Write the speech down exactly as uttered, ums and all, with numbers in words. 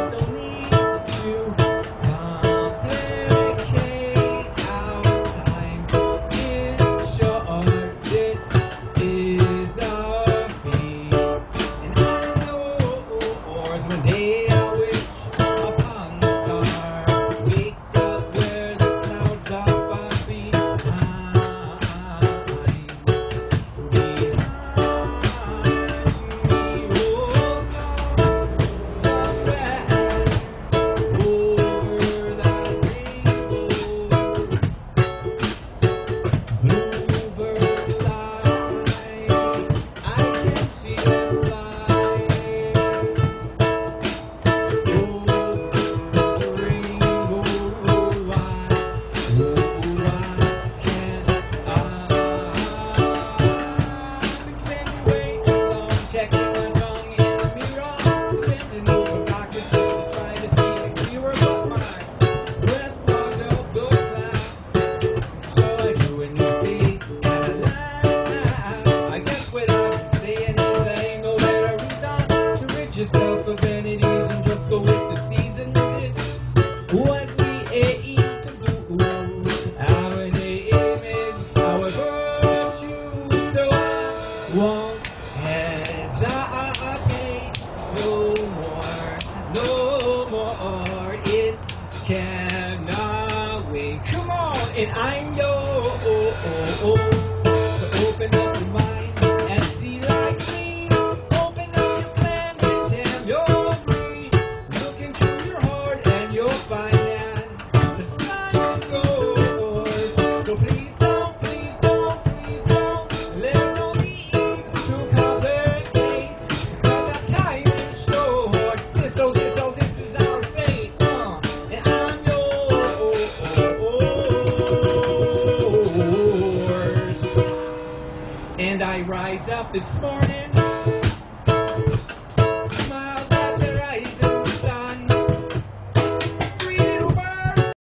Yourself of vanities and just go with the season. What we aim to do, our name is our virtue. So I won't hesitate no more, no more. It cannot wait. Come on, and I'm yours. So open up your mind and see like me. And I rise up this morning